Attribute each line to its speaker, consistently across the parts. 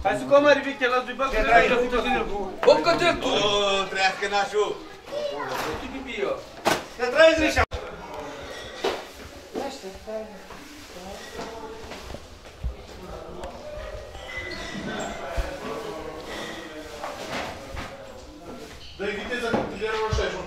Speaker 1: Hai să comari veche la duiba că n-ai făcut o tine cu...
Speaker 2: Boccă-te tu!
Speaker 3: O, trească nașul!
Speaker 2: Tu pipio!
Speaker 1: Te trăiesc niște...
Speaker 3: Dă-i viteza cu 0,61.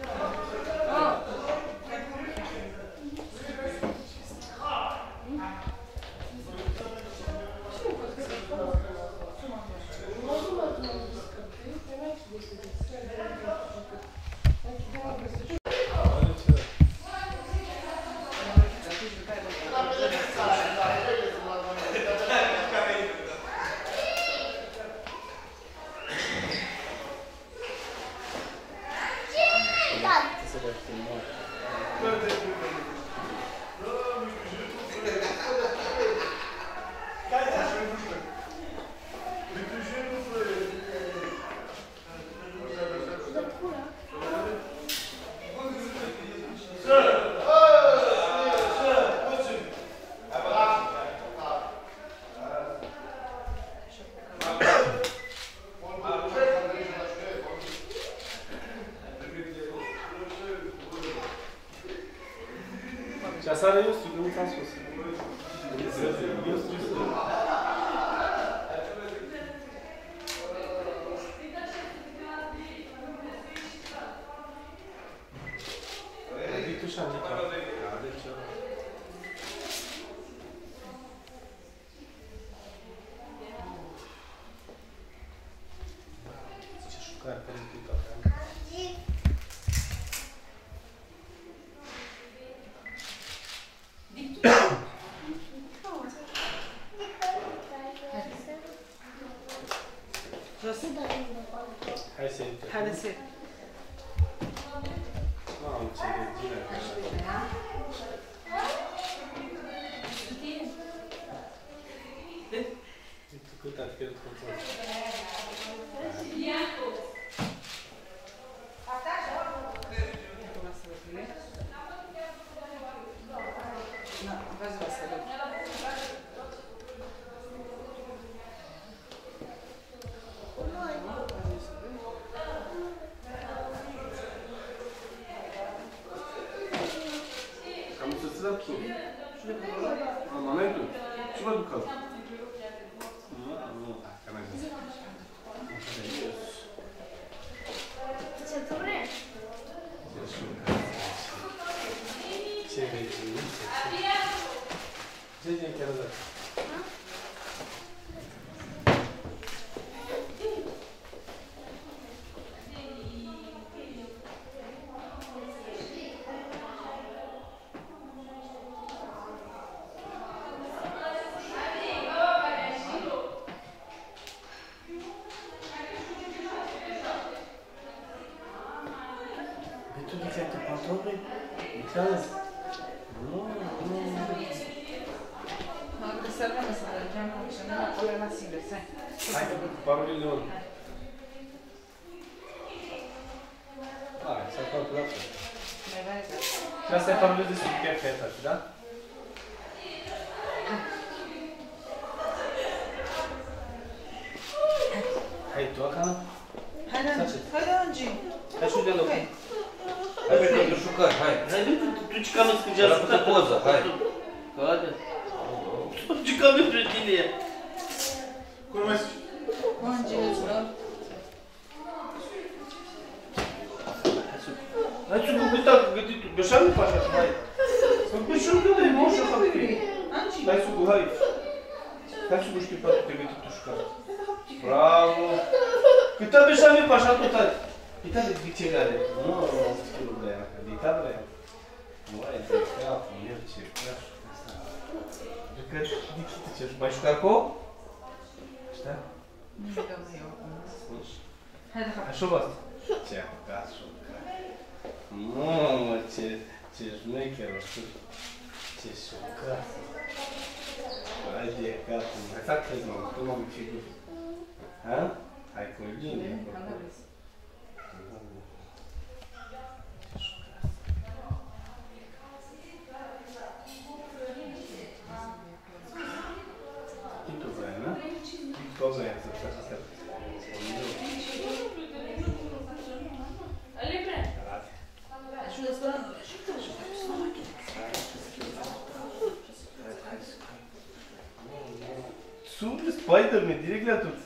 Speaker 1: Seara eu știu, nu ți-am spus. Eu știu. Adică și-am zis. Ce șucare pe ridică acolo. Hai să intre.
Speaker 4: Haide să
Speaker 1: Mamă, ce regină că așa. Uite cât ar fi el control. Cam să ți dau tu. În momentul? Ce vă duc acum? Nu, că n-ai zis.
Speaker 5: Ce tu vrei?
Speaker 1: Ce regiune? Ce din chiar ăsta? Tu de ce te pantofi? Înțeles? Nu.
Speaker 4: mă duc să rămână să mergem și nu acolo la Silvia, stai.
Speaker 1: Hai, parolele ori. Hai, să-i calculat.
Speaker 4: Mai vai, da.
Speaker 1: Și asta e parolele de super feta, da? Hai, tu acolo?
Speaker 4: Hai, Angi.
Speaker 1: Hai și de loc.
Speaker 2: Hai pentru șucări, hai!
Speaker 1: Hai, du ce cam îți scângea
Speaker 2: Era fătă poză, hai!
Speaker 1: Haide. Ce cam e pre tine?
Speaker 3: Cum mai zici?
Speaker 4: Angi, îți vreau.
Speaker 1: Hai să găbita, gătit tu. Așa nu faci așa, hai. Să găsit că dai, nu așa fac pe.
Speaker 4: Angi.
Speaker 1: Hai să hai. Hai să găști pe te gătit tu șucare. Bravo. Cât am așa mi așa tot ai. Uita de vicegare. Nu, nu știu de aia. Uita de aia. Uai, de capul meu, ce craș. Cred că dichite ce mai șucar cu? Știa?
Speaker 4: Nu știu că eu acum. Hai de fapt.
Speaker 1: Așa o asta. Ce a făcat șucar. Mamă, ce șmecher o știu. Ce șucar. Hai de capul. Hai să crezi, mă, tu mă mi figur. Ha? Hai cu linie. Tu vrei, nu? Cosa è? Super Spider-Man, direct la tot.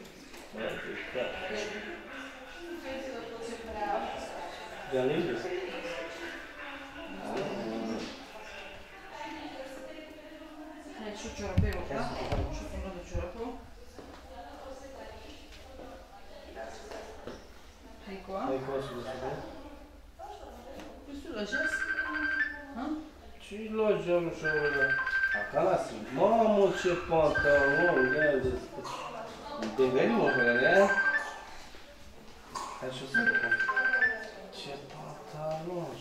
Speaker 1: De-a Linders.
Speaker 4: Ci ciorapeo qua, ci sono da ciorapeo. Hai qua?
Speaker 1: Hai qua sullo
Speaker 4: Questo lo gest?
Speaker 1: Ce lojăm și ăla. Acasă. Mamă, ce pantalon, ia de deveni mă pe ăla. Hai și să vedem. Ce pantalon.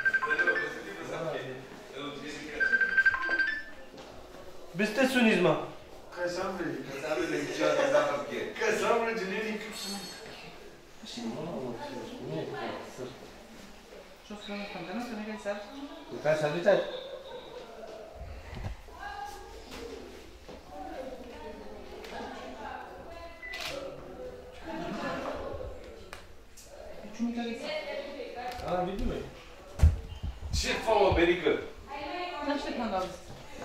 Speaker 1: Biste sunizma.
Speaker 3: Casambre.
Speaker 2: Casambre de niciodată s-a făcut.
Speaker 3: Casambre generic.
Speaker 1: Mamă, ce șmecă.
Speaker 4: Ce-o să rămân pantalon, că nu-i să
Speaker 1: Care s-a uitat? Ah, vedi lui.
Speaker 2: Ce fac, mă, Berică?
Speaker 4: Nu știu când auzi.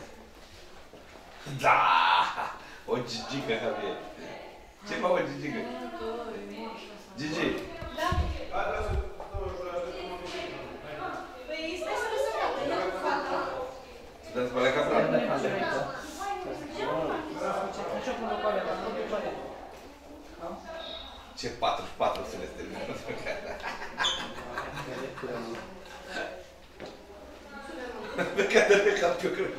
Speaker 2: Da! O gigică, Javier. Ce fac, o gigică? Gigi. Să dăm spălea capul? Ce 44 să le termină. Pe care de cap eu cred.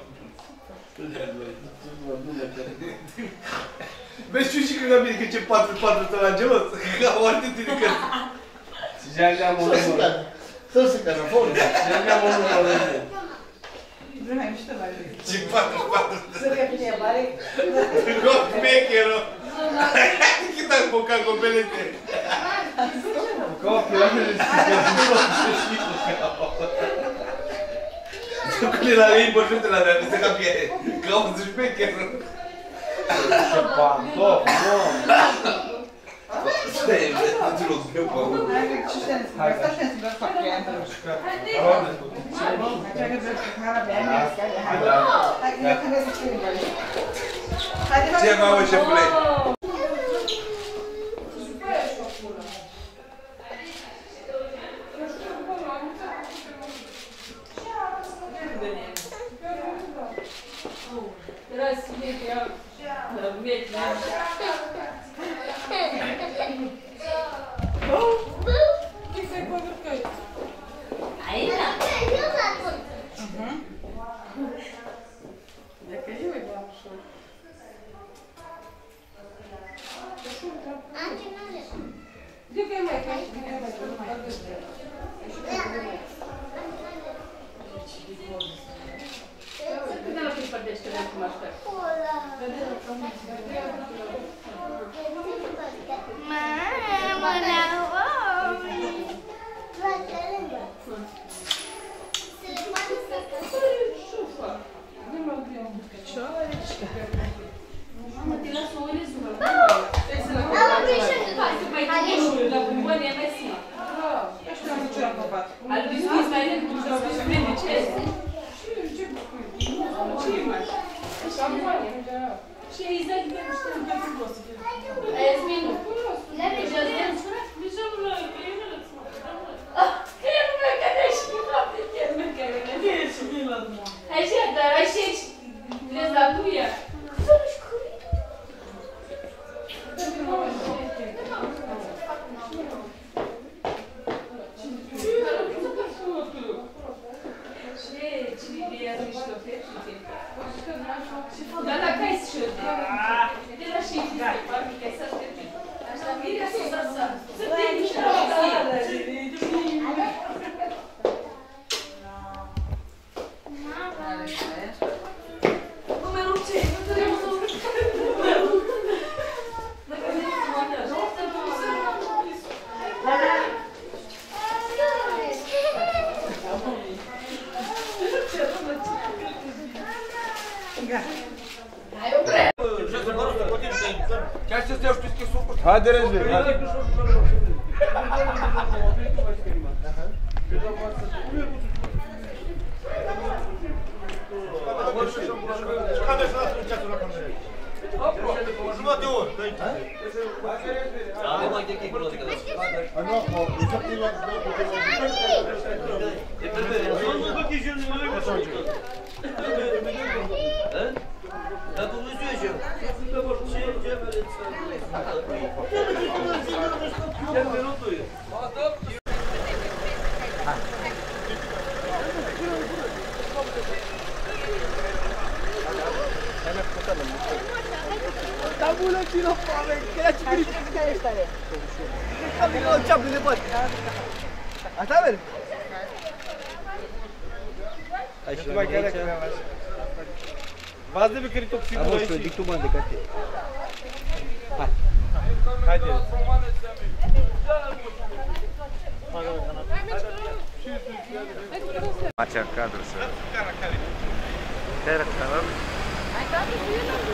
Speaker 2: Vezi, știu și că la mine că ce 44 stă la gelos. Ca foarte tine că...
Speaker 1: Si joga muito.
Speaker 3: Só se cara fora.
Speaker 1: Joga muito.
Speaker 4: Vremea mișto mai bine.
Speaker 2: Ce 44 stă.
Speaker 4: Să le fie mare.
Speaker 2: Rock maker-o. Cât ai bocat cu belete?
Speaker 1: Copii, oamenii se
Speaker 2: Când la ei băjute la mea, să capie. Ca un șmecher.
Speaker 1: Ce pantof,
Speaker 2: Stai, nu-ți rog, eu pe unul.
Speaker 4: Hai, stai să ne fac clientă. Hai că vreau să cara bea mea, hai că vreau să scriu băi.
Speaker 2: Ce mamă, șefule?
Speaker 4: Numărul ce?
Speaker 6: Chiar să stai, știți că sunt.
Speaker 3: Haide, Rege, haide. Jumătate de oră.
Speaker 7: Nu mai de chei culoare că dați.
Speaker 3: Nu, efectiv,
Speaker 7: Dar tu nu știu eu.
Speaker 6: Da bună, țină foame, că era ce griji că ești tare. Am venit la ceapă de băt. Asta vede?
Speaker 1: Ai și mai chiar că așa. V-ați de pe care tot filmul aici?
Speaker 6: Dic tu mă de carte. Hai.
Speaker 1: Haide.
Speaker 2: Facea cadru să... Care?
Speaker 5: Ai dat și eu nu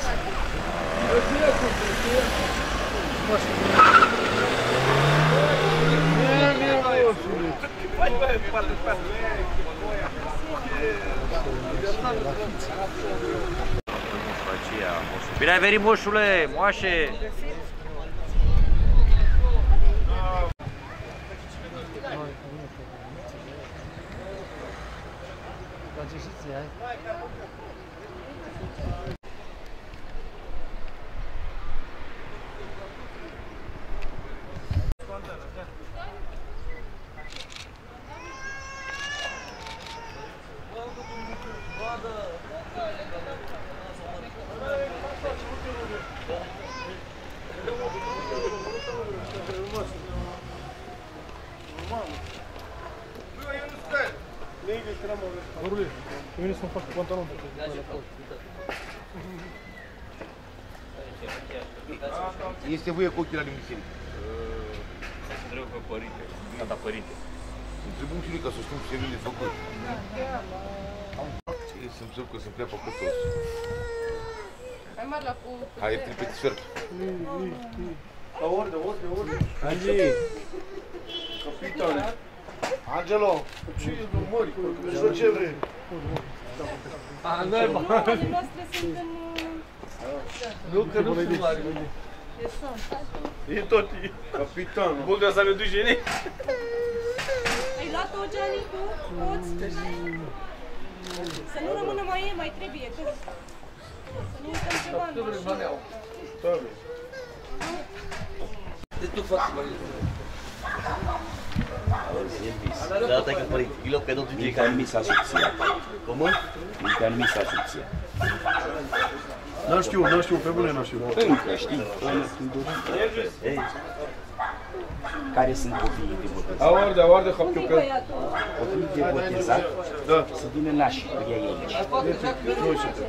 Speaker 7: Bine ai venit, moșule, moașe!
Speaker 3: Vine să-mi fac pantalon.
Speaker 6: Este voie cu ochii la din biserică.
Speaker 2: Trebuie pe părinte, tata părinte.
Speaker 6: Îmi trebuie un filic ca să știu ce vine de făcut. Să-mi zic că sunt prea păcătos.
Speaker 5: Hai mă la cu...
Speaker 6: Hai, tripeti sfertul.
Speaker 3: La orde. Angi! Capitane! Angelo! Ce e de mări? Ești ce vrei?
Speaker 5: Ale noastre sunt în...
Speaker 3: Nu, că nu sunt mari. E tot, e capitanul.
Speaker 1: Bun, să ne duci în
Speaker 5: Ai luat-o, Gianni, tu? Poți? Să nu rămână mai trebuie, că... Să nu uităm ceva în mașină.
Speaker 7: Da, tai că părinte, îi luăm cadou tuturor care mi s-a subția. Cum? Care mi s-a subția.
Speaker 3: N-am știu, pe bune n-am știu.
Speaker 7: Încă știi, Ei, care sunt copiii de botezat?
Speaker 3: Aorde, hapiocă.
Speaker 7: Copiii de botezat?
Speaker 3: Da.
Speaker 7: Să vină nașii, cu ei aici.
Speaker 3: Nu știu.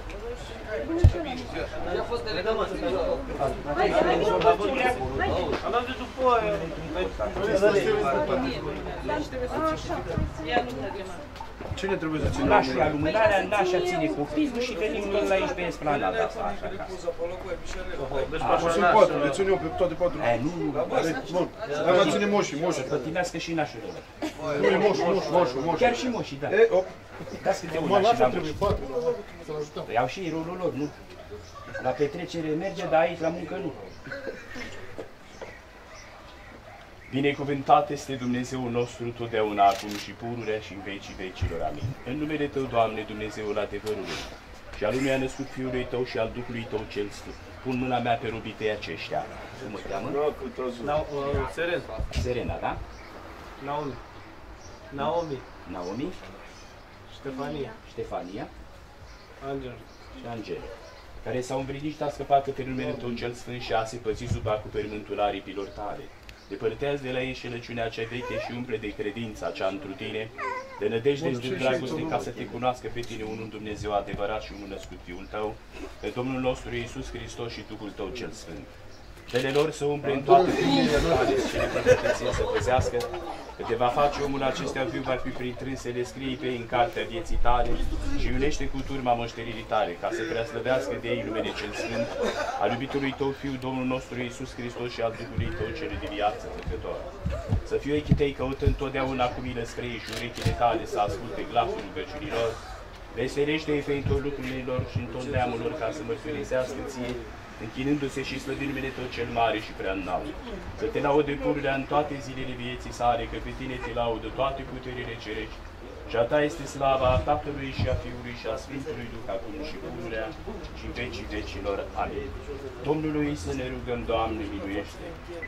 Speaker 1: Am dat de după aia.
Speaker 3: Cine trebuie să țină?
Speaker 7: Nașul ia lumânarea, nașa ține copilul și venim noi la aici pe esplanada asta, așa ca.
Speaker 3: O sunt patru, le țin eu pe toate patru.
Speaker 7: Nu,
Speaker 3: Bun, hai mă ține moșii.
Speaker 7: pătimească și nașul ăla.
Speaker 3: Nu, e moșul.
Speaker 7: Chiar și moșii, da.
Speaker 3: E, op.
Speaker 7: Dați câte
Speaker 3: Mă,
Speaker 7: una și la
Speaker 3: lasă,
Speaker 7: moși.
Speaker 3: trebuie patru. Să-l ajutăm.
Speaker 7: Păi au și ei rolul lor, nu? La petrecere merge, dar aici la muncă nu. Binecuvântat este Dumnezeul nostru totdeauna, acum și pururea și în vecii vecilor. Amin. În numele Tău, Doamne, Dumnezeul adevărului, și al lumii a născut Fiului Tău și al Duhului Tău cel Sfânt. Pun mâna mea pe robitei aceștia. Cum mă cheamă?
Speaker 1: Seren.
Speaker 7: Serena, da?
Speaker 1: Naomi.
Speaker 7: Naomi, Ștefania
Speaker 1: Angel.
Speaker 7: și Angel, care s-au învredit a scăpat pe numele Tău cel Sfânt și a se păzi sub acoperământul aripilor Tale. Depărtează de la ei șelăciunea cea veche și umple de credința cea întru Tine, de nădejde și de dragoste, ca să Te cunoască pe Tine, unul Dumnezeu adevărat și unul născut Fiul Tău, pe Domnul nostru Iisus Hristos și Duhul Tău cel Sfânt. Cele lor să umple în toate puterile tale și cele profeții să păzească, că te va face omul acestea viu, va fi printrâns să le scrii pe ei în cartea vieții tale și iunește cu turma moștenirii tale, ca să preaslăvească de ei numele cel Sfânt, al iubitului tău Fiu, Domnul nostru Iisus Hristos și al Duhului tău cel de viață făcător. Să fiu ochii tăi căută întotdeauna cu milă spre ei și urechile tale să asculte glasul rugăciunilor. Veselește-i feitor lucrurilor și în tot neamul lor ca să mărturisească ție, închinându-se și slăvind numele Tău cel mare și prea înalt. Să te laude pururea în toate zilele vieții sale, că pe tine te laudă toate puterile cerești. Și a ta este slava a Tatălui și a Fiului și a Sfântului Duh, acum și pururea și în vecii vecilor. Amin. Domnului să ne rugăm, Doamne, miluiește!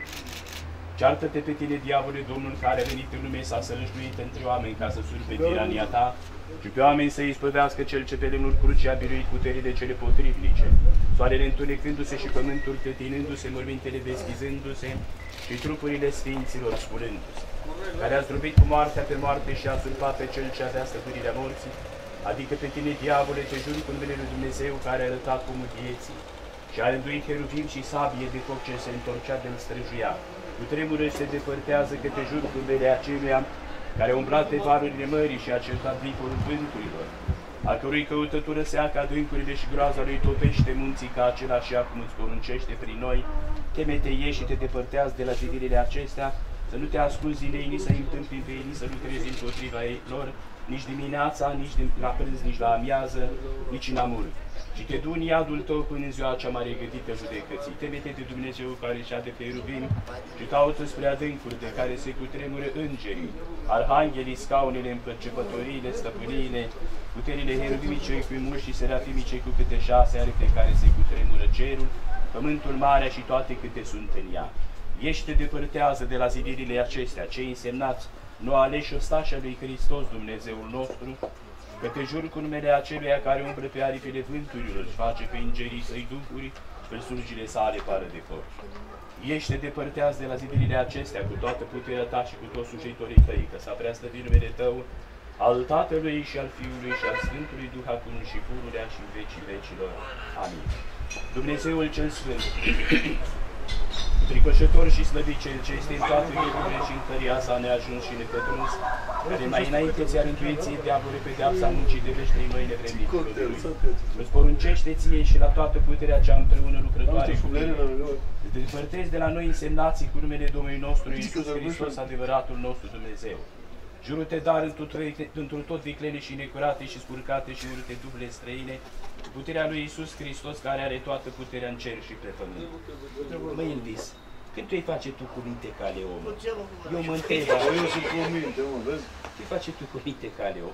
Speaker 7: Ceartă-te pe tine, diavole, Domnul care a venit în lume s-a sălășluit între oameni ca să surpe tirania ta și pe oameni să îi spăvească cel ce pe lemnul crucii a biruit puterile cele potrivnice, soarele întunecându-se și pământul clătinându-se, mormintele deschizându-se și trupurile sfinților sculându-se, care a zdrobit cu moartea pe moarte și a surpat pe cel ce avea stăpânirea morții, adică pe tine, diavole, te jur cu numele lui Dumnezeu care a arătat pomul vieții și a rânduit heruvim și sabie de foc ce se întorcea de-l străjuia. Cu tremură se depărtează că te jur cu numele aceluia care a umblat pe valurile mării și a certat viporul vânturilor, a cărui căutătură seacă adâncurile și groaza lui topește munții ca acela și acum îți poruncește prin noi. Teme-te, ieși și te depărtează de la zidirile acestea, să nu te ascunzi zilei, nici să-i întâmpini pe ei, nici să nu crezi împotriva ei lor, nici dimineața, nici la prânz, nici la amiază, nici în amur. Și te du în iadul tău până în ziua cea mare gătită judecății. Teme-te de Dumnezeu care și-a de cheruvim și caută spre adâncuri de care se cutremură îngerii, arhanghelii, scaunele, împărcepătoriile, stăpâniile, puterile heruvimicei cu muși și serafimicei cu câte 6 aripi care se cutremură cerul, pământul, marea și toate câte sunt în ea. Ieși te depărtează de la zidirile acestea, cei însemnați, nu aleși ostașa lui Hristos, Dumnezeul nostru, că te jur cu numele aceluia care umbră pe aripile vânturilor și face pe îngerii săi duhuri, pe slujile sale pară de foc. Ieși te depărtează de la zidirile acestea cu toată puterea ta și cu toți slujitorii tăi, că s-a preaslăvit numele tău, al Tatălui și al Fiului și al Sfântului Duh acum și pururea și în vecii vecilor. Amin. Dumnezeul cel Sfânt, fricoșător și slăvit cel ce este în toate lucrurile și în tăria sa neajuns și nepătruns, care mai înainte ți-a rânduit ție, diavole, pedeapsa muncii de veștei noi nevrednicilor de lui. Îți poruncește ție și la toată puterea cea împreună lucrătoare cu tine. Te depărtezi de la noi însemnații cu numele Domnului nostru Iisus Hristos, adevăratul nostru Dumnezeu. Jură-te, dar într-un tot viclene și necurate și spurcate și urâte duhule străine, cu puterea lui Iisus Hristos, care are toată puterea în cer și pe pământ. Măi, Elvis, când tu-i face tu cu minte ca Leo, mă? Eu mă întreb, eu sunt cu minte, mă, vezi? Ce-i face tu cu minte ca Leo?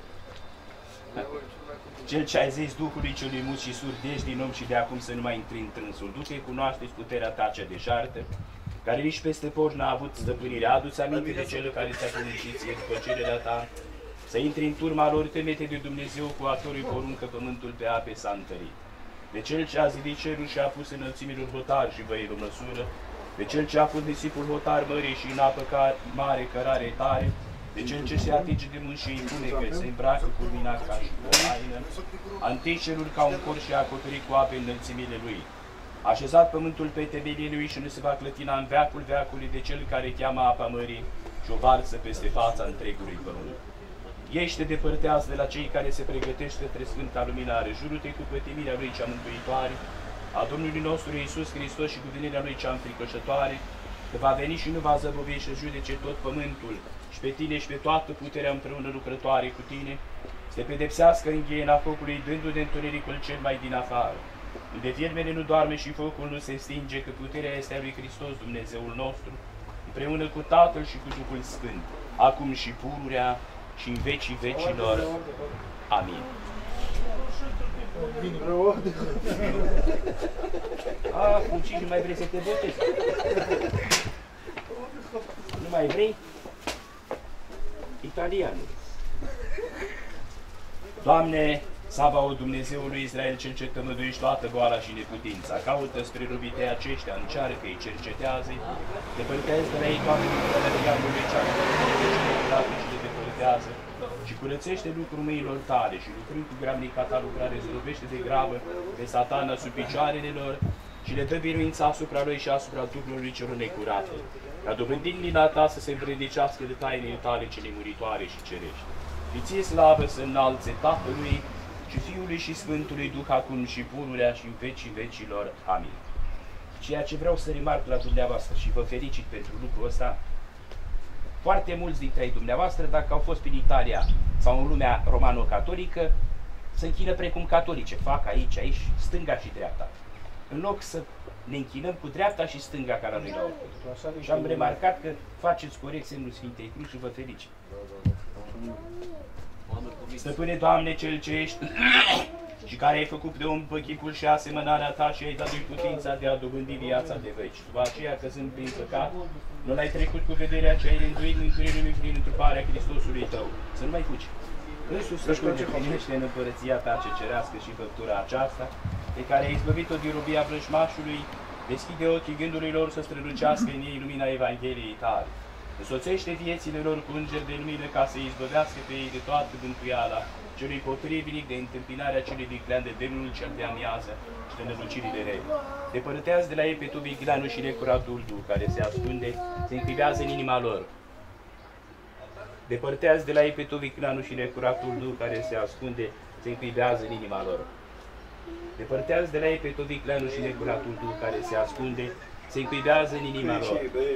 Speaker 7: Cel ce ai zis Duhului celui mut și surd, ești din om și de acum să nu mai intri în trânsul. Du-te, cunoaște-ți puterea ta cea deșartă, care nici peste porci n-a avut stăpânire. Adu-ți aminte de cel care ți-a poruncit ție după cererea ta, să intri în turma lor, temete de Dumnezeu cu a cărui poruncă pământul pe ape s-a întărit. De cel ce a zidit cerul și a pus înălțimilor hotar și văile o măsură, de cel ce a pus nisipul hotar mării și în apă mare cărare tare, de cel ce se atinge de mâini și impune că se îmbracă cu lumina ca și cu o haină, a întins cerul ca un cor și a acoperit cu ape înălțimile lui. A așezat pământul pe temelie lui și nu se va clătina în veacul veacului de cel care cheamă apa mării și o varsă peste fața întregului pământ. Ești te depărtează de la cei care se pregătește către Sfânta Luminare, jură-te cu pătimirea Lui cea mântuitoare, a Domnului nostru Iisus Hristos și cu venirea Lui cea înfricoșătoare, că va veni și nu va zăbovi și judece tot pământul și pe tine și pe toată puterea împreună lucrătoare cu tine, să te pedepsească în ghiena focului, dându-de întunericul cel mai din afară, unde viermele nu doarme și focul nu se stinge, că puterea este a Lui Hristos, Dumnezeul nostru, împreună cu Tatăl și cu Duhul Sfânt, acum și pururea și în vecii vecilor. Amin. Acum și nu mai vrei să te botezi? Nu mai vrei? Italianul. Doamne, Sabaoth, Dumnezeul lui Israel, cel ce tămăduiești toată boala și neputința, caută spre robitei aceștia, încearcă-i, cercetează-i, depărtează de la ei toate lucrurile diavolului cea care și le depărtează și curățește lucrul mâinilor tale și lucrând cu gramnica ta lucrare, zdrobește de grabă pe Satana sub picioarele lor, și le dă biruința asupra lui și asupra Duhului celor necurate, ca dobândind mila ta să se învrednicească de tainele tale cele muritoare și cerești. Îi ție slavă să înalțe Tatălui și Fiului și Sfântului Duh acum și pururea și în vecii vecilor. Amin. Ceea ce vreau să remarc la dumneavoastră și vă felicit pentru lucrul ăsta, foarte mulți dintre ei dumneavoastră, dacă au fost în Italia sau în lumea romano-catolică, se închină precum catolice, fac aici, stânga și dreapta. În loc să ne închinăm cu dreapta și stânga ca la noi la oricum. Și am remarcat că faceți corect semnul Sfintei Cruci și vă felicit. Stăpâne, Doamne, Cel ce ești și care ai făcut de om pe chipul și asemănarea ta și ai dat lui putința de a dobândi viața de veci. După aceea, căzând prin păcat, nu l-ai trecut cu vederea ce ai rânduit mântuirii lui prin întruparea Hristosului tău. Să nu mai fugi. Însuși, Stăpâne, primește în împărăția ta ce cerească și făptura aceasta, pe care ai izbăvit-o din robia vrăjmașului, deschide ochii gândului lor să strălucească în ei lumina Evangheliei tale. Însoțește viețile lor cu îngeri de lumină ca să izbăvească pe ei de toată bântuiala, celui potrivnic de întâmpinarea celui viclean de demnul cel de amiază și de nălucirile rele. Depărtează de la ei pe tu vicleanul și necuratul Duh care se ascunde, se închivează în inima lor. Depărtează de la ei pe tu vicleanul și necuratul Duh care se ascunde, se închivează în inima lor. Depărtează de la ei pe tu vicleanul și necuratul Duh care se ascunde, se închivează în inima lor.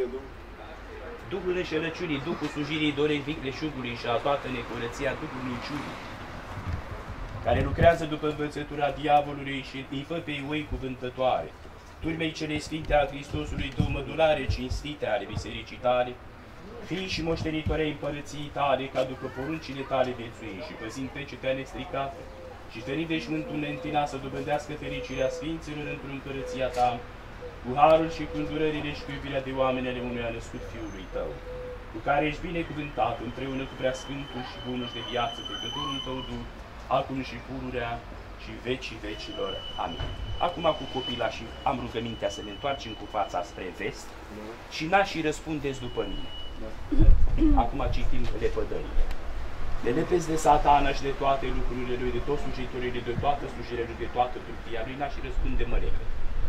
Speaker 7: Duhul înșelăciunii, Duhul slujirii dorei vicleșugului și a toată necurăția Duhului ciurii, care lucrează după învățătura diavolului și îi fă pe oi cuvântătoare. Turmei cele sfinte a Hristosului, două mădulare cinstite ale bisericii tale, fii și moștenitorei împărăției tale, ca după poruncile tale viețui și păzind pe cetea nestricată, și ferit veșmântul neîntina să dobândească fericirea sfinților într-o împărăția ta, cu harul și cu îndurările și cu iubirea de oameni ale unui născut Fiului tău, cu care ești binecuvântat împreună cu preasfântul și bunul de viață, păcătorul tău Duh, acum și pururea și vecii vecilor. Amin. Acum cu copilașii am rugămintea să ne întoarcem cu fața spre vest și nașii răspundeți după mine. Acum citim lepădările. Le lepezi de Satana și de toate lucrurile lui, de toți slujitorii, de toată slujirea lui, de toată trupia lui, nașii răspunde mă lepăd.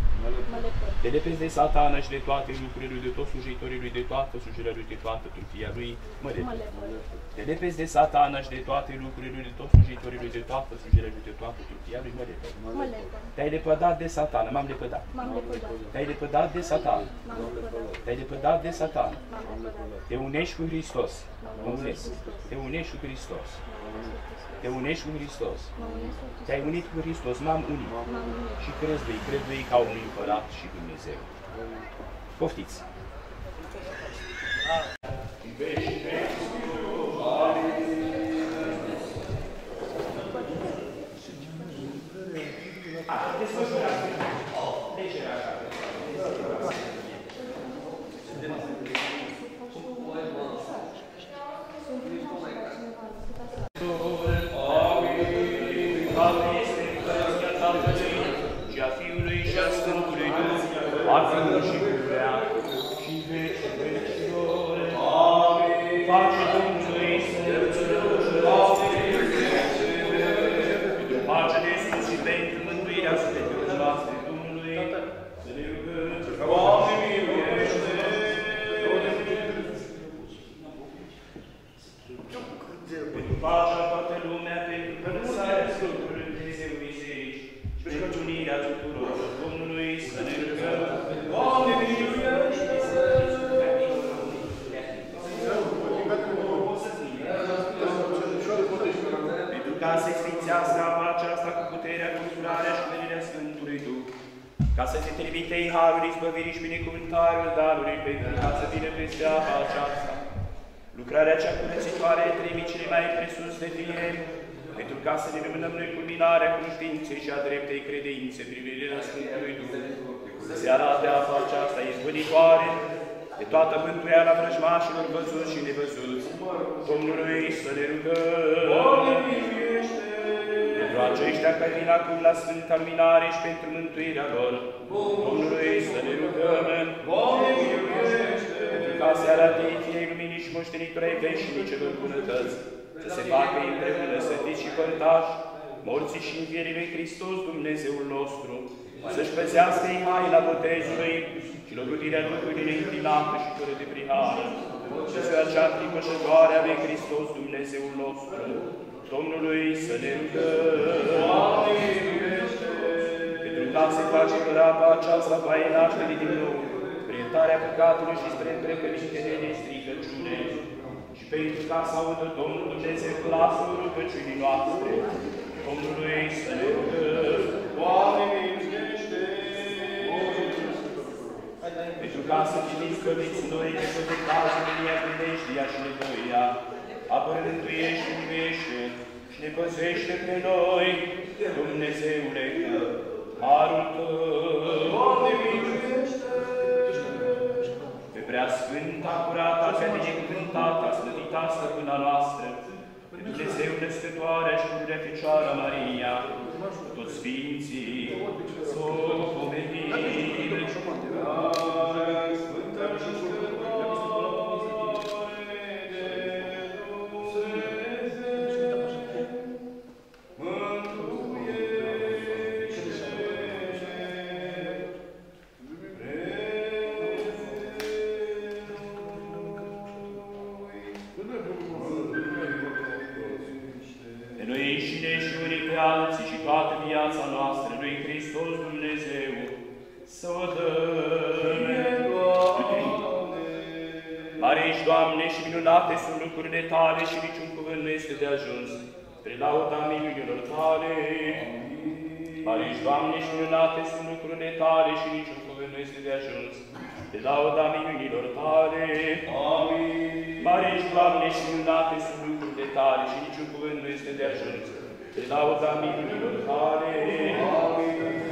Speaker 7: Te lepezi de Satana și de toate lucrurile lui, de toți slujitorii lui, de toată slujirea lui, de toată trupia lui, mă lepăd. Te lepezi de Satana și de toate lucrurile lui, de toți slujitorii lui, de toată slujirea lui, de toată trupia lui, mă lepăd. Te-ai lepădat de Satana, m-am lepădat. Te-ai lepădat de Satana. Te-ai lepădat de Satana. Te unești cu Hristos. Mă unesc. Te unești cu Hristos. Te unești cu Hristos. Te-ai unit cu Hristos, m-am unit. Și crezui ca unui împărat și Dumnezeu. Poftiți! Acum și pururea și vecii vecilor. Amin. Pace Domnului să ne pentru pacea de sus și pentru mântuirea sufletelor noastre Domnului, să ne rugăm. Doamne miluiește! Pentru pacea toată lumea, pentru părăsarea Sfântului Dumnezeu Biserici și pentru unirea tuturor Domnului, să ne rugăm. Doamne miluiește! Pentru ca să sfințească apa aceasta cu puterea, cu curarea și venirea Sfântului Duh, ca să se trimite-i harul, izbăvirii și binecuvântarea darului pentru ca să vină peste apa aceasta. Lucrarea cea curățitoare trimite cele mai presus de fire, pentru ca să ne rămânăm noi culminarea cunoștinței și a dreptei credințe privirea Sfântului Duh. Să se arate apa aceasta izbăvitoare de toată mântuiala vrăjmașilor văzuți și nevăzuți. Domnului să ne rugăm. Doamne miluiește! Pentru aceștia care vin acum la Sfânta Luminare și pentru mântuirea lor. Domnului să ne rugăm. Doamne miluiește! Pentru ca se arate fiei luminii și moștenitorei veșnicelor bunătăți, să se facă împreună sătiți și părtași, morții și învierii lui Hristos, Dumnezeul nostru, să-și păzească în haina botezului și logodirea Duhului neîntinată și fără de prihană, să fie acea pripășătoare a lui Hristos, Dumnezeul nostru, Domnului să ne rugăm. Pentru ca se face cărapa aceasta baie nașterii din nou, spre iertarea păcatului și spre împrecălite de nestricăciune, și pentru ca să audă Domnul Dumnezeu glasul rugăciunii noastre, Domnului să ne rugăm. Doamne, miluiește! Pentru ca să fim izbăviți noi de toate cazurile, gândeștia și nevoia, apără, mântuiește și miluiește și ne păzește pe noi, Dumnezeule, harul Tău. Doamne, miluiește! Pe preasfânta, curata, cea binecuvântata, slăvita stăpâna noastră, pe Dumnezeu născătoarea și pururea Fecioara Maria, toți Sfinții, să o pomenim. Sfântă Născătoare de Dumnezeu, mântuiește! Pe noi înșine și unii pe alții și toată viața noastră lui Hristos Dumnezeu să o dăm. Mare ești, Doamne, și minunate sunt lucrurile Tale și niciun cuvânt nu este de ajuns spre lauda minunilor Tale. Mare ești, Doamne, și minunate sunt lucrurile Tale și niciun cuvânt nu este de ajuns spre lauda minunilor Tale. Amin. Mare ești, Doamne, și minunate sunt lucrurile Tale și niciun cuvânt nu este de ajuns spre lauda minunilor Tale. Amin.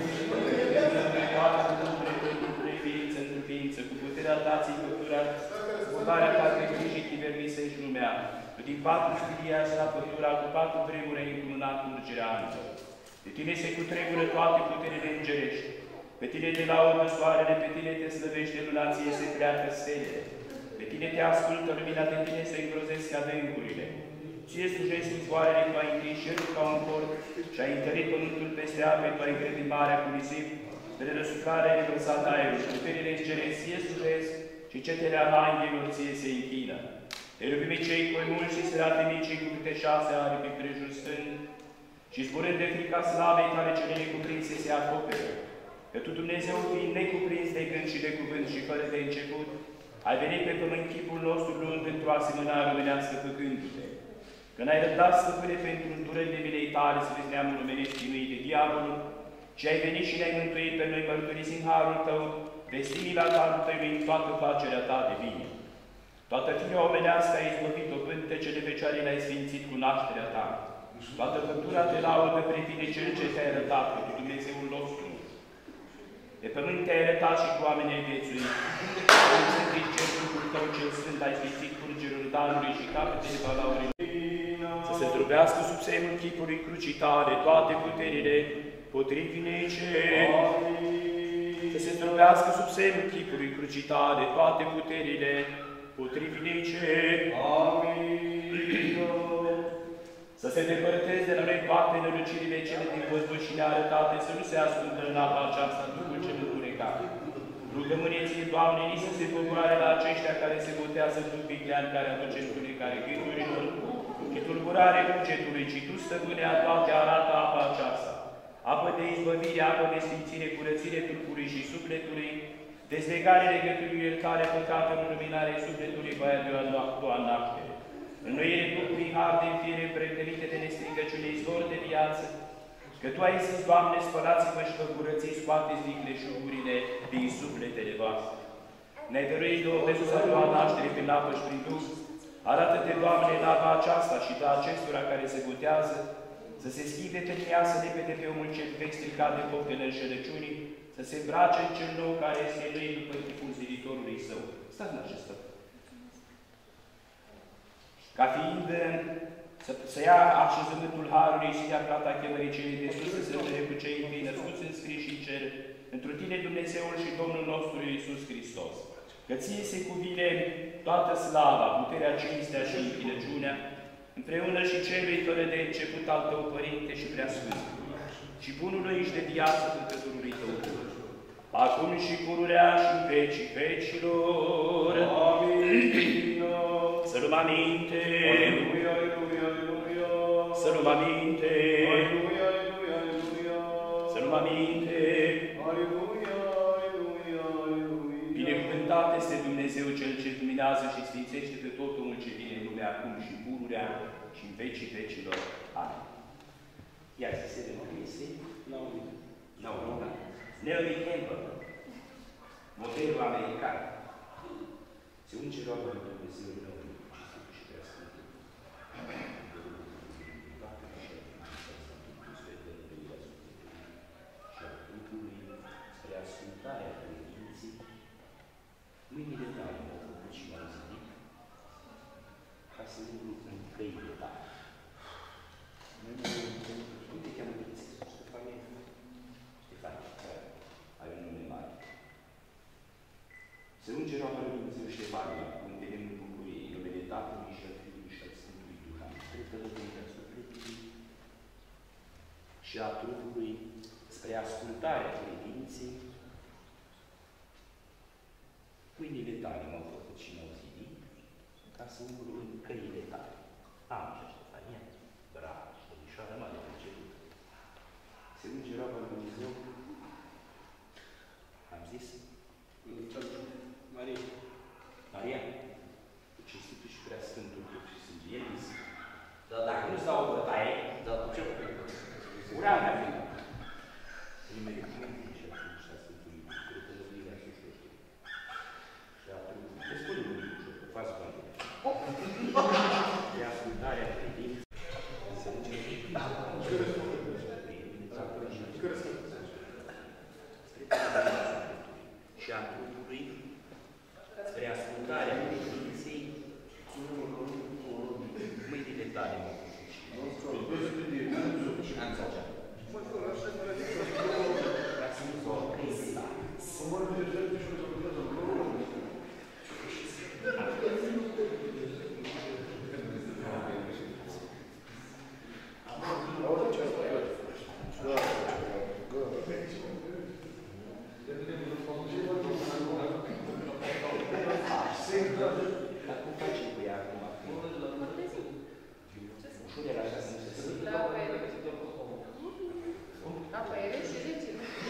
Speaker 7: Într-o ființă, cu puterea Ta ți-i făptura, scoparea Ta pe grijă chivernisă și lumea, cu din patru spiria și la făptura, cu patru vremuri ai încununat urgerea anilor. De Tine se cutremură toate puterile îngerești, pe Tine te laudă soarele, pe Tine te slăvește luna, ție se pleacă stele, pe Tine te ascultă lumina, de Tine se îngrozesc adâncurile. Ție slujesc izvoarele, Tu ai întins cerul ca un port și ai întărit pământul peste ape, Tu ai grădit marea cu nisip, spre răsuflarea ai lăsat aerul, și puterile îngerești ție slujesc și cetele angelilor ție se închină. Erubimii cei coi mulți și serafimii cei cu câte 6 aripi prejur stând, și zburând de frica slavei Tale cele necuprinse se acoperă. Că Tu, Dumnezeu, fiind necuprins de gând și de cuvânt și fără de început, ai venit pe pământ chipul nostru luând într-o asemănare omenească făcându-te. Când ai răbdat, Stăpâne, pentru îndurările milei Tale să vezi neamul omenesc chinuit de diavolul, și ai venit și ne-ai mântuit pe noi, mărturisind harul Tău, vestind la harul Tău în toată facerea Ta de bine. Toată firea omenească ai izbăvit-o, pântecele fecioare le-ai sfințit cu nașterea Ta. Toată făptura te laudă pre Tine, Cel ce Te-ai arătat, pe Dumnezeul nostru. De pământ Te-ai arătat și cu oamenii ai viețuit. În sfântit cercul Tău cel sfânt ai sfințit purgerul darului și capetele balaurilor. Să se zdrobească sub semnul chipului crucii Tale toate puterile potrivnice. Să se zdrobească sub semnul chipului crucii Tale toate puterile potrivnice. Amin. Să se depărteze de la noi toate nălucirile cele din văzut și nearătate, să nu se ascundă în apa aceasta Duhul cel întunecat. Rugămâne-ție, Doamne, nici să se pogoare la aceștia care se botează sub viclean, care aduce întunecare gândurilor și tulburare cugetului, ci Tu, Stăpâne, a toate arată apa aceasta. Apă de izbăvire, apă de sfințire, curățire trupului și sufletului, dezlegare legăturii, iertare păcatelor, luminare sufletului, baia de a doua naștere. Înnoire Duhului, har de înfiere, îmbrăcălite de nestricăciune, izvor de viață, că Tu ai zis, Doamne, spălați-vă și vă curățiți, scoateți vicleșugurile din sufletele voastre. Ne-ai dăruit de o Iisus a doua naștere prin apă și prin Duh. Arată-te, Doamne, în apa aceasta și da acestora care se botează, să se schimbe pe ea, să lepede pe omul cel vechi stricat de faptele înșelăciunii, să se îmbrace în cel nou care este lui după chipul zilitorului său. Stați în acest stăpân. Ca fiind să ia așezământul Harului și ia plata chemării celei de sus, să se rămâne cu cei întâi născuți în scris și în cer, întru Tine, Dumnezeul și Domnul nostru Iisus Hristos, că Ție se cuvine toată slava, puterea, cinstea și închinăciunea, împreună și celui fără de început al Tău, Părinte și Preasfânt, și bunului și de viață Făcătorului Tău, acum și pururea și în vecii vecilor. Amin. Să luăm aminte. Aleluia, aleluia, aleluia. Să luăm aminte. Aleluia, aleluia, aleluia. Să luăm aminte. Aleluia, aleluia, aleluia. Binecuvântat este Dumnezeu Cel ce luminează și sfințește pe tot omul ce vine în lume acum și pururea și în vecii vecilor. Amin. Ia să se vedem că este? Nu. Naomi Campbell, modelul american, se unge roaba lui Dumnezeu Naomi, cinstit și preasfântul. Și a trupului spre ascultarea credinței, mâinile tale m-au făcut și m-au zidit, ca să umblu în căile tale. Cum te cheamă prințesul? Ștefania? Ai un nume mare. Se unge roaba lui Dumnezeu Ștefania, unde lemnul bucuriei, numele Tatălui și al Fiului și al Sfântului Duh, spre tălăduirea sufletului și a trupului, spre ascultarea credinței. Mâinile tale m-au făcut și m-au zidit, ca să umblu în căile tale. Am și Ștefania, bravo, și domnișoară mare început. Se unge roaba lui Dumnezeu. Am zis? Maria. Maria. Cinstitul și Preasfântul Duh și Sânge. El zis. Dar dacă nu stau o bătaie, ce ura mea fi. Primele cuvinte și atunci și a Sfântului Duh, prătălăduirea sufletului. Și atunci, te spune lui Duh, că faci bani. De ascultarea credinței. Să încerci. Și a trupului, spre ascultarea credinței, mâinile tale mă Dar cum facem cu ea acum? Ușor era așa să nu se sfârte.
Speaker 4: Da, păi e rece, rece.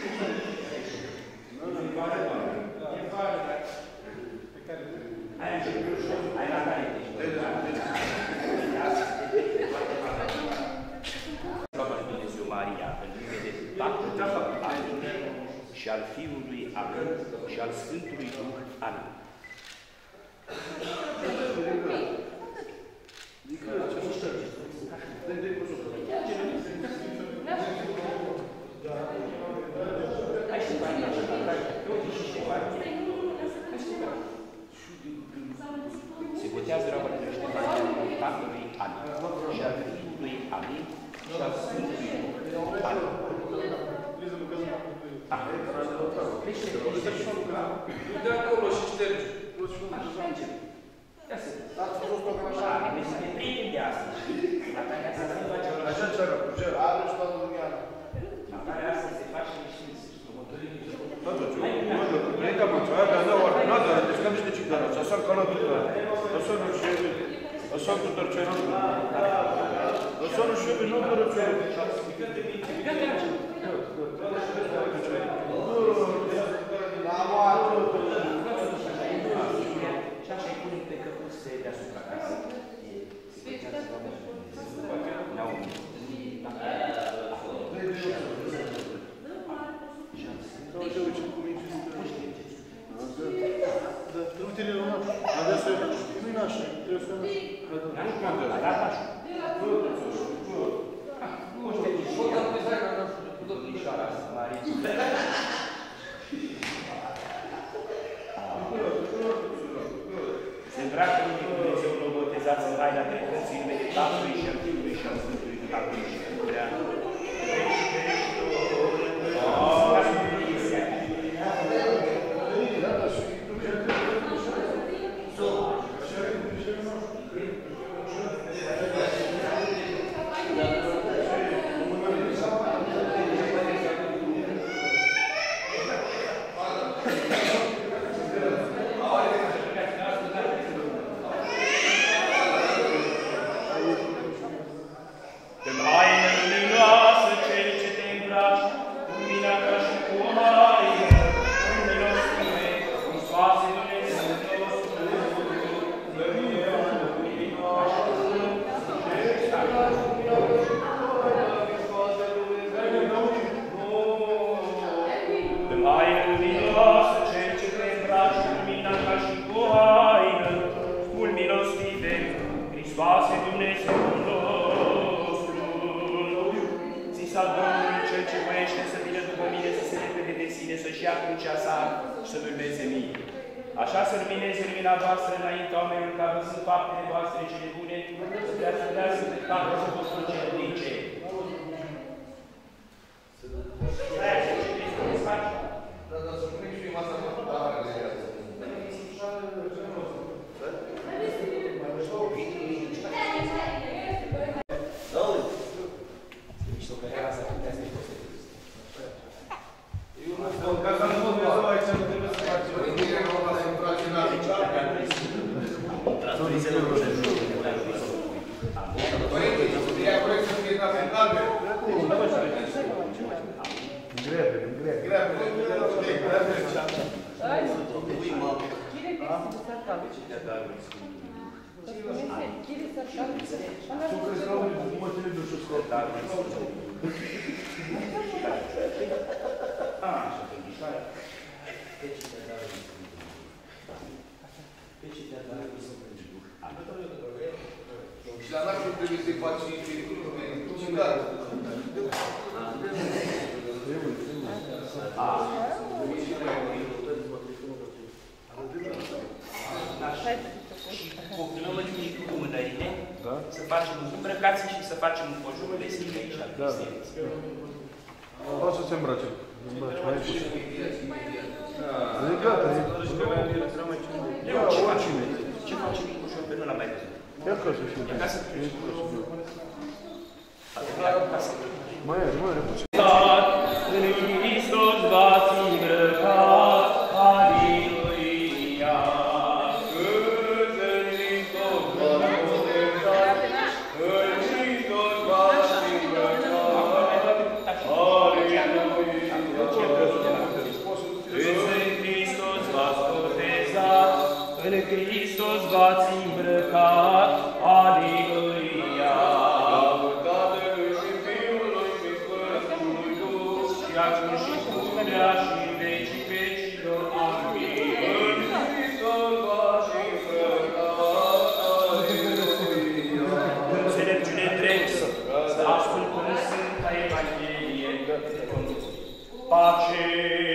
Speaker 7: E vară, dar... Hai începe ușor, hai la care ești. Roaba lui Dumnezeu Maria, în numele Tatălui Amin și al Fiului Amin și al Sfântului Duh Amin. Se botează roaba lui Ștefania, Tatălui Amin și al Fiului Amin și al Sfântului Duh Amin.
Speaker 2: De acolo și șterge.
Speaker 7: Ia să ne să ne prindem de asta. Așa
Speaker 1: țară, cu cer, are și toată lumea.
Speaker 7: Care asta se face niște
Speaker 1: Neka potrebe, ne ordinata, da skam niște cigara, să sam kana dutra. Da sam nu știu, da sam tu trčera. Da sam nu știu, nu trčera. La moară.
Speaker 7: Și așa îi punem pe căpuțe deasupra casei. Naomi.
Speaker 1: Uite-le la naș. Adesea nu-i naș, trebuie să naș.
Speaker 7: Nu știu, dar naș. Nu știu, domnișoara Maria. Se îmbracă în Dumnezeu nou botezați în haina credinței în numele Tatălui și al Fiului și al Sfântului Duh acum și pururea.
Speaker 1: Să
Speaker 7: să durmeze mie. Așa să lumineze lumina voastră înaintea oamenilor care văzând faptele voastre cele bune, să preasfădească de Tatăl și Vostru cel din cer. Stai, ce vrei să ne faci?
Speaker 2: Dar să punem și masa mare de viață. Și la nașul trebuie să-i faci
Speaker 7: și copilul cu mânările, să facem îmbrăcați și să facem un pojur de sine aici la Cristianță.
Speaker 3: Poate să se îmbrace. Mai pus. E gata, e.
Speaker 7: Ce face Micușor? Că nu l-am mai văzut.
Speaker 3: E acasă și eu.
Speaker 7: Acasă?
Speaker 3: Mai are puțin.
Speaker 7: În Hristos v-ați îmbrăcat, aleluia. În Hristos v-ați îmbrăcat, în Hristos v-ați îmbrăcat, aleluia. În Hristos v-ați botezat, în Hristos v-ați îmbrăcat, aleluia. Și acum și pururea și în vecii vecilor. Amin. În Hristos v-ați îmbrăcat, aleluia. Înțelepciune drept, să ascultăm Sfânta Evanghelie. Pace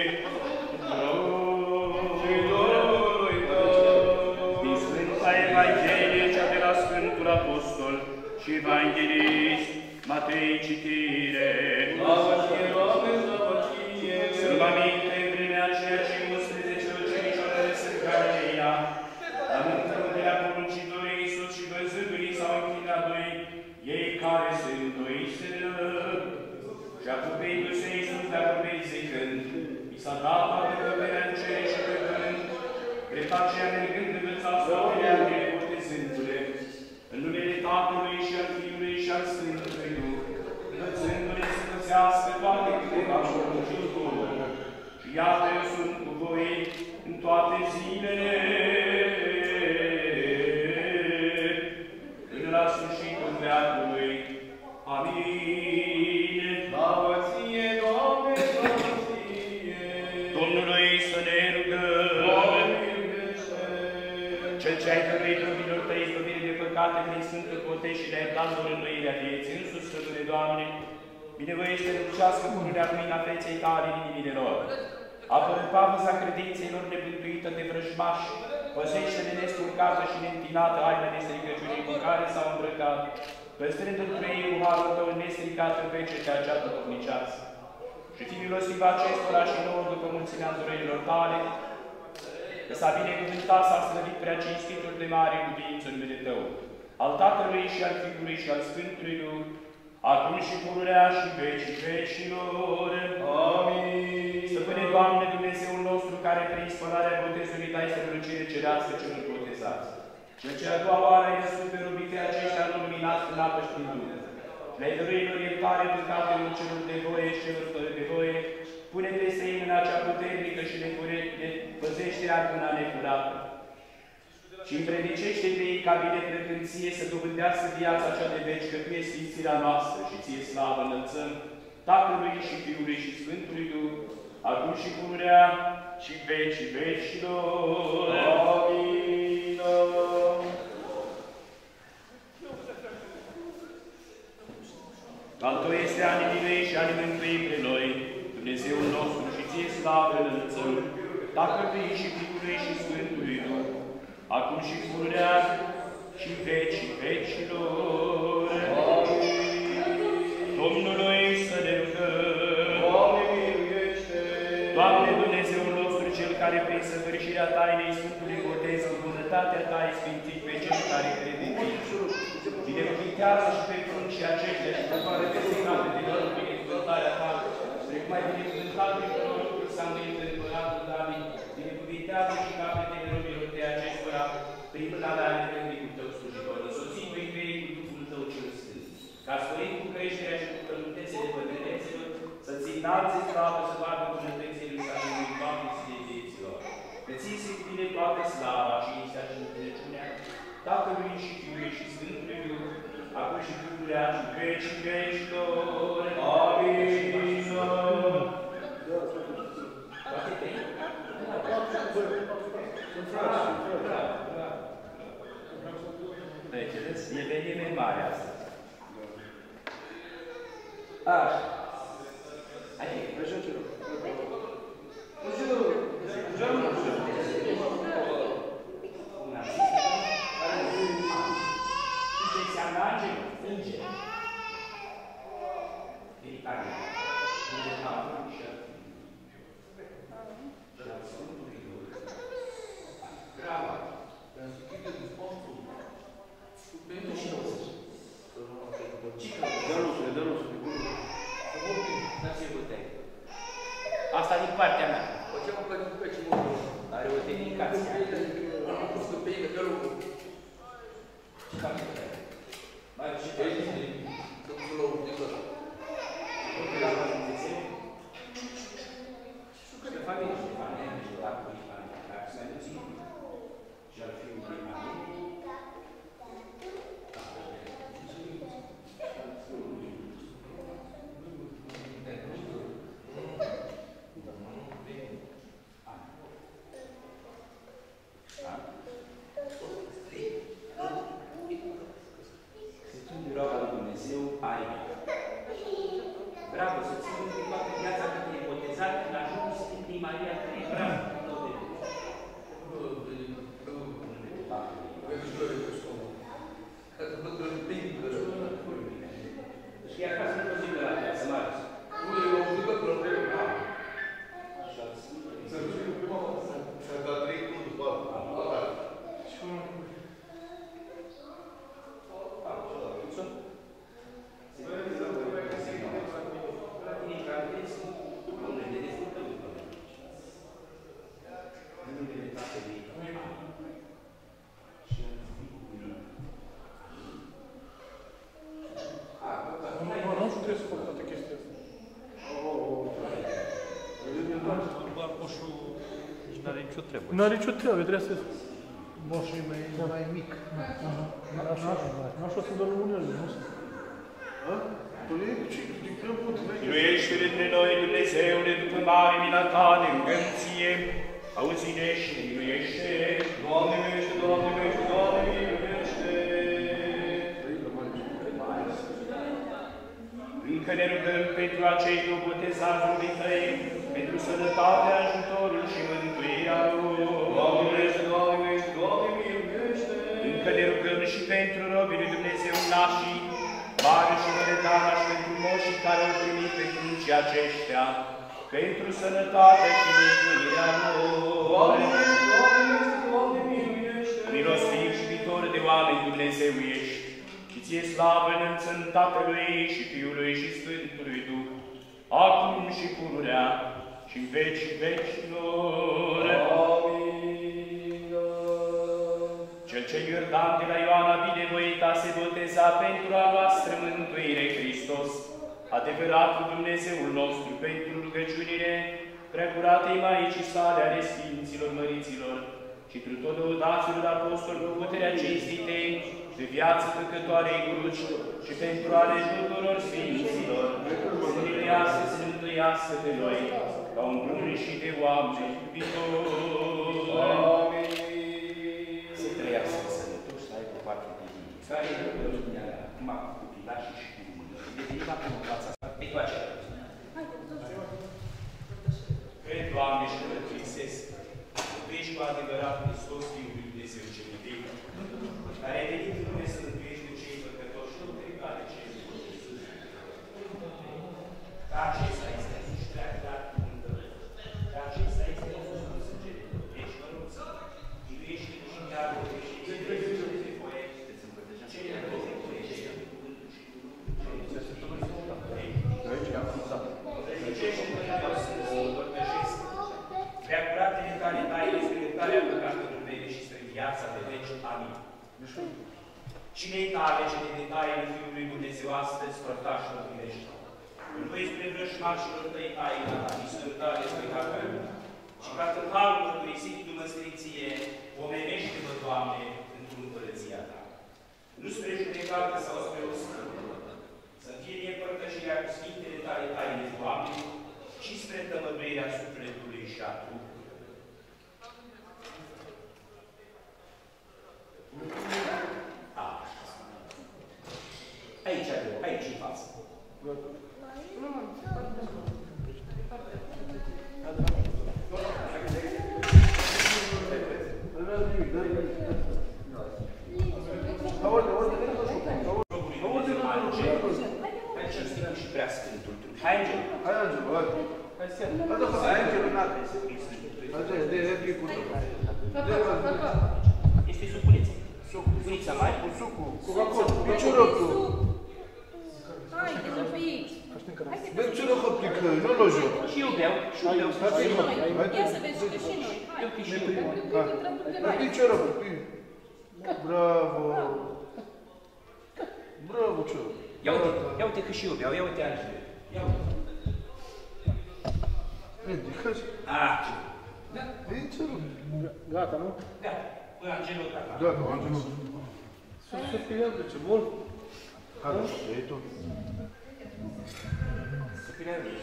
Speaker 7: Domnului tău. Din Sfânta Evanghelie, cea de la Sfântul Apostol și Evanghelist Matei, citire. Slavă ție, Doamne, slavă ție! Să-mi aminte în vremea aceea și 11 ucenici ales în Galileea. La muncă de la poruncitori Iisus și văzându-i s-au închinat doi, ei care se îndoiseră. Și apropindu-se Iisus de apropii zicând, i s-a dat toată căperea în cer și pe pământ, drept aceea mergând învăța sfătele ale botezându-le, în numele Tatălui și al Fiului și al Sfântului Duh, învățându-le să păzească toate câteva poruncit Domnul. Și iată, eu sunt cu voi în toate zilele, până la sfârșitul veacului. Amin. Slavă ție, Doamne, slavă ție! Domnului să ne rugăm. Doamne, iubește! Cel ce ai dăruit robilor tăi izbăvire de păcate prin Sfântul Botez și le-ai dat lor înnoirea vieții, însuși Sfântule Doamne, binevoiește să ducească pururea lumina feței tale în inimile lor. Apără pavuza credinței lor nebântuită de vrăjmași, păzește-le nesturcată și neîntinată haină de stricăciunii cu care s-au îmbrăcat, păstrând între ei cu harul tău nestricat în vecetea cea duhovnicească. Și ții milostiv acestora și nouă după mulțimea durerilor tale, că s-a binecuvântat, s-a slăvit prea cinstitul de mare iubință în numele Tău, al Tatălui și al Fiului și al Sfântului Duh, acum și pururea și vecii vecilor. Amin. Stăpâne, Doamne, Dumnezeul nostru, care prin spălarea botezului dai strălucire cerească celor botezați, cel ce a doua oară ai născut pe robitei aceștia nu luminați în apă și prin Duh, le-ai dăruit lor iertare păcatelor celor de voie și celor fără de voie, pune peste ei mâna cea puternică și păzește-a până necurată. Și împredicește pe ei ca bine plăcânție să dobândească viața cea de veci, că Tu ești sfințirea noastră și Ție slavă înălțăm Tatălui și Fiului și Sfântului Duh, acum și pururea și vecii vecilor. Amin. Al Tău este animii mei și ani mântuii pre noi, Dumnezeul nostru și Ție slavă înălțăm Tatălui și Fiului și Sfântului Duh, acum și pururea și vecii vecilor. Domnului să ne rugăm.
Speaker 1: Doamne, miluiește!
Speaker 7: Doamne Dumnezeul nostru, Cel care prin săvârșirea tainei Sfântului Botez, cu bunătatea Ta ai sfințit pe cel care crede în Tine. Binecuvântează și pe pruncii aceștia și prepare peste capete de lor binecuvântarea Ta, precum ai binecuvântat pe prorocul Samuel în împăratul David, binecuvântează și capetele robilor de acestora, prin mânarea nevrednicul Tău slujitor, însoțit pe ei cu Duhul Tău cel Sfânt, ca sporit cu creșterea și cu căluntețele bătrâneților, să-ți înalți slavă să vadă bunătățile lui Samuel, Doamne, Sfinților. Că ții se cuvine toată slava, cinstea și înțelepciunea Tatălui și Fiului și Sfântului Duh, acum și pururea și vecii vecilor. Amin. Toate trei? Înțeles? E eveniment mare astăzi. Așa. Hai, așa ce rog. Asta din partea mea. Are o dedicație. Mai ce faci? Să fac niște bani, niște lacuri, dacă să nu țin. Și ar fi un bine mai bravo, să ții minte toată viața când e botezat, când ajungi Sfintei Maria Trei, bravo, tot de și acasă nu poți de la tine, să mă arăți.
Speaker 3: N-are nicio treabă, trebuie să...
Speaker 6: Moșul e mai mic.
Speaker 3: Așa sunt doar unele, nu sunt.
Speaker 7: Miluiește dintre noi, Dumnezeule, după mare mila Ta, ne rugăm Ție, auzi-ne și ne miluiește.
Speaker 1: Doamne miluiește, Doamne miluiește, Doamne miluiește!
Speaker 7: Încă ne rugăm pentru acei botezați lumii Tăi, pentru sănătatea, ajutorul și mântuirea lor.
Speaker 1: Doamne miluiește, Doamne miluiește, Doamne miluiește!
Speaker 7: Încă ne rugăm și pentru robii lui Dumnezeu nașii, Mariu și Loredana și pentru moșii care au primit pe crucii aceștia, pentru sănătatea și mântuirea lor.
Speaker 1: Doamne miluiește, Doamne miluiește, Doamne miluiește!
Speaker 7: Milostiv și iubitor de oameni Dumnezeu ești, și Ție slavă înălțăm Tatălui și Fiului și Sfântului Duh, acum și pururea și în vecii vecilor.
Speaker 1: Amin.
Speaker 7: Cel ce Iordan de la Ioana binevoita se boteza pentru a noastră mântuire Hristos, adevăratul Dumnezeul nostru, pentru rugăciunile preacuratei Maicii sale ale Sfinților Măriților și trutodou daților apostoli cu puterea cinstite de viață făcătoarei cruci și pentru ale tuturor Sfinților, să ne iasă, să ne mântuiască pe noi, ca un bun și de oameni iubitori.
Speaker 1: Amin.
Speaker 7: Să trăiască sănătos, să aibă parte de bine. Care e rugăciunea acum cu copilașii și cu de veniva pe viața asta? Pe toate. Cred, Doamne, și Mărturisesc cu adevărat Hristos, Fiul lui Dumnezeu cel Vec, care a venit în lume să mântuiește cei păcătoși și între care cei buni. Acesta este și treacă cuvântul. Acesta este Domnul sângele. Deci, vă rog, iubește-l și iară și iubește-l de voie. Cele care se voiește cuvântul și prea curatele tale taine spre iertarea păcatelor mele și spre viața de veci. Amin. Cine-i tale ce de taine Fiul lui Dumnezeu astăzi, părtași mă privești? Nu vei spre vrășmașilor tăi taina ta, nici sărutare spre cacău, și ca târharul mărturisit tu măstriție, omenește-mă, Doamne, într-o împărăția ta. Nu spre judecată sau spre o scăpă, să-mi fie mie părtășirea cu sfintele tale taine, Doamne, și spre tămăduirea sufletului și a trupului. Aici, aici în față. Hai, Angel.
Speaker 1: Hai, Angel, hai. Hai, Sean. Hai, Angel, n-are.
Speaker 7: Este suculețe. Suculița mare.
Speaker 1: Sucul. Coca-Cola. Piciorul.
Speaker 5: Hai, te zăpăiți.
Speaker 1: Bem ciorul plică, nu l-o joc.
Speaker 7: Și eu beau. Și eu beau.
Speaker 5: Ia să vezi că și noi. Hai.
Speaker 1: Hai, piciorul. Bravo. Bravo, ciorul.
Speaker 7: Ia uite că și eu beau. Ia uite, Angel. Ia uite.
Speaker 1: Ridică-și.
Speaker 7: Ce?
Speaker 1: Ei, ciorul.
Speaker 3: Gata, nu?
Speaker 7: Da. Păi, Angelul, gata.
Speaker 1: Gata, Angelul.
Speaker 3: Să fie ce bun.
Speaker 1: Hai, e tu.
Speaker 7: Să fie rău.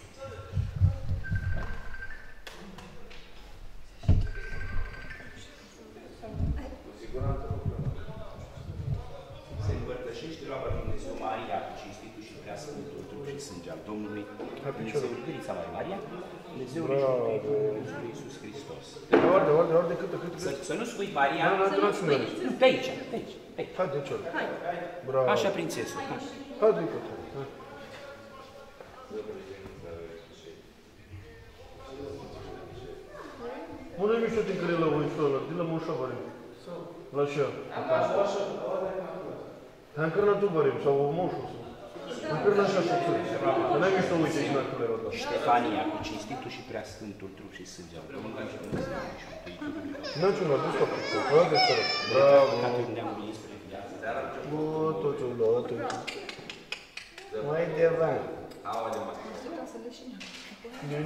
Speaker 7: Se împărtășește roaba lui Dumnezeu Maria cu cinstitul și preasfântul trup și sânge al Domnului, Dumnezeu Gârița Mare Maria, Dumnezeul și Dumnezeu Iisus Hristos.
Speaker 1: Orde, câtă.
Speaker 7: Să nu spui Maria, pe aici.
Speaker 1: Hai, de ciorul. Bravo.
Speaker 7: Așa, prințesul.
Speaker 1: Hai, de câtă. Bună mișto din care la voi ăla, din la mușa varim. La șa. Hai încărna tu varim, sau mușu. Încărna așa și tu. Că n-ai mișto uite și la culera ta.
Speaker 7: Ștefania cu cinstitul și preasfântul trup și sânge al Domnului și Dumnezeu și Mântuitorului.
Speaker 1: N-ai ciuna, du-ți capul. Hai de stără. Bravo.
Speaker 7: Catul neamului spre viață.
Speaker 1: Bă, tot. Mai deva. Nu.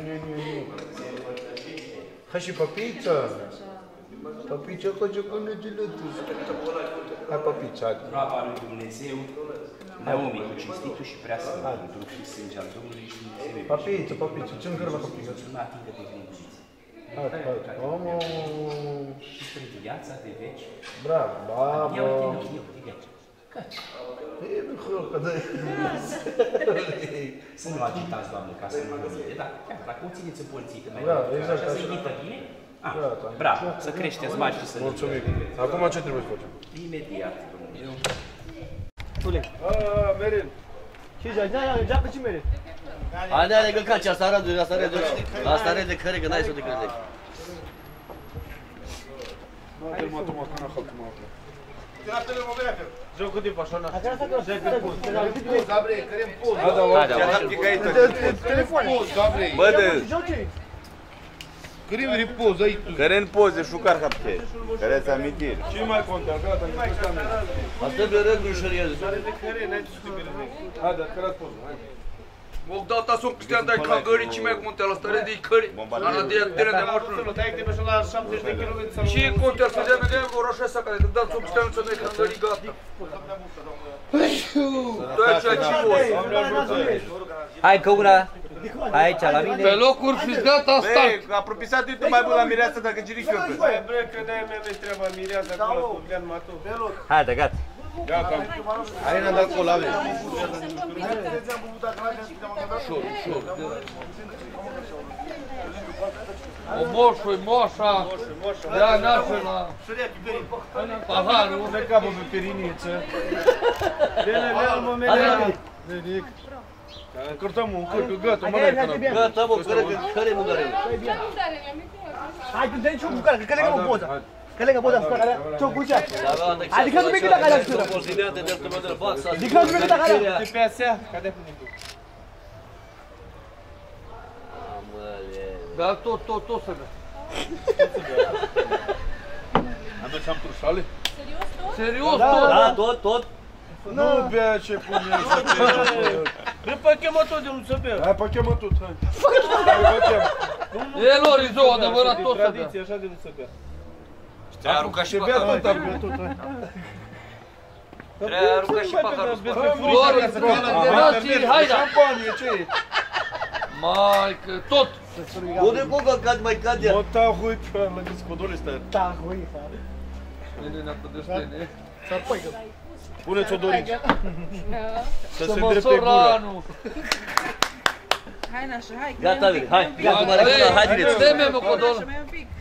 Speaker 1: Hai și papița. Papița, coace cu năgilutul. Hai, papița.
Speaker 7: Roaba lui Dumnezeu, Naomi cu cinstitul și preasfântul trup și sânge al Domnului și Dumnezeu.
Speaker 1: Papița, ce încără la papița?
Speaker 7: Să nu atingă de gânduliță.
Speaker 1: Hai.
Speaker 7: Și spre viața de veci.
Speaker 1: Bravo,
Speaker 7: Ia uite,
Speaker 1: bravo.
Speaker 7: eu, uite aici.
Speaker 1: E, nu hrocă, da.
Speaker 7: Să nu agitați, Doamne, ca să nu văzite. Da, chiar, dacă o țineți împolțită, mai
Speaker 1: Da,
Speaker 7: mult,
Speaker 1: exact,
Speaker 7: așa, să
Speaker 1: așa.
Speaker 7: imită bine.
Speaker 1: Gata.
Speaker 7: Bravo, să creșteți mari și să
Speaker 1: Mulțumim. Acum ce trebuie să facem?
Speaker 7: Imediat, Dumnezeu.
Speaker 3: Tule.
Speaker 1: Merin.
Speaker 3: Ce ja pe ce mere?
Speaker 6: Alea că caci, asta rede care că n-ai să de crede.
Speaker 3: Jocul de pașona.
Speaker 1: Gabriel, cărem poz.
Speaker 3: Telefon.
Speaker 2: Bă, de...
Speaker 1: Cărem ripoz, ai tu.
Speaker 2: Care în poze, șucar hapte. Care ți amintiri.
Speaker 1: Ce mai contează? Gata, nu mai contează.
Speaker 6: Asta e răgru ușuriez.
Speaker 1: Hai, dar cărat poză, hai.
Speaker 8: Bogdata sunt câștigan dai cangării ce mai contează asta de cări. Ana de teren de mașină. Și contează să vedem orașul ăsta care te dă sub câștigan să dai cangării gata. Tu aici ce voți?
Speaker 6: Hai că una aici la mine.
Speaker 8: Pe locuri fiți gata, start.
Speaker 2: Băi, apropiat tu mai bun la mireasă dacă giric eu.
Speaker 1: Hai, bre, că de-aia mi-a treaba mireasa acolo cu Lean Matu.
Speaker 6: Hai, de gata.
Speaker 1: Gata.
Speaker 2: Arena de acolo, ave.
Speaker 8: O moșu, moșa, dea nașul la paharul.
Speaker 1: Ne capă pe periniță. Bine, în momentul. Nenic. Încărtăm un cârcă, gata, mă dai.
Speaker 6: Gata, mă, care nu dare? Hai, tu dai ciocul care, că legă poza. Că legă poza asta, care ciocul ce? Adică nu mi-e cât dacă alea scură. Adică nu mi-e cât dacă alea.
Speaker 1: Te pe asea, cadea până tu.
Speaker 8: Dar tot să bea.
Speaker 1: Aduceam trușale?
Speaker 8: Serios, tot?
Speaker 6: Da, tot.
Speaker 1: Nu bea ce pune să bea. Bă, pachemă tot de nu să bea. Hai, pachemă tot, hai.
Speaker 8: E lor, e zău, adevărat, tot să bea.
Speaker 1: Tradiție așa de nu să bea.
Speaker 2: Te-ai aruncat și
Speaker 1: bea
Speaker 2: paharul.
Speaker 1: tot, bea tot, hai.
Speaker 2: Te-ai aruncat și paharul.
Speaker 8: Lor, generații, haida!
Speaker 1: Șampanie, ce e?
Speaker 8: Maică, tot!
Speaker 6: Unde coca cad mai cad ea?
Speaker 1: Mă tahui pe lângă scodole ăsta.
Speaker 6: Tahui, frate.
Speaker 8: Nene, ne-a pădăstene.
Speaker 6: S-ar păică.
Speaker 1: Puneți-o Dorici. Să se
Speaker 8: mă
Speaker 1: îndrepte gura.
Speaker 8: săranu!
Speaker 4: Hai, nașă, hai.
Speaker 6: Gata, hai. Gata, mă recuna, hai direct.
Speaker 8: Dă-mi, mă, codol.
Speaker 4: Mai un pic.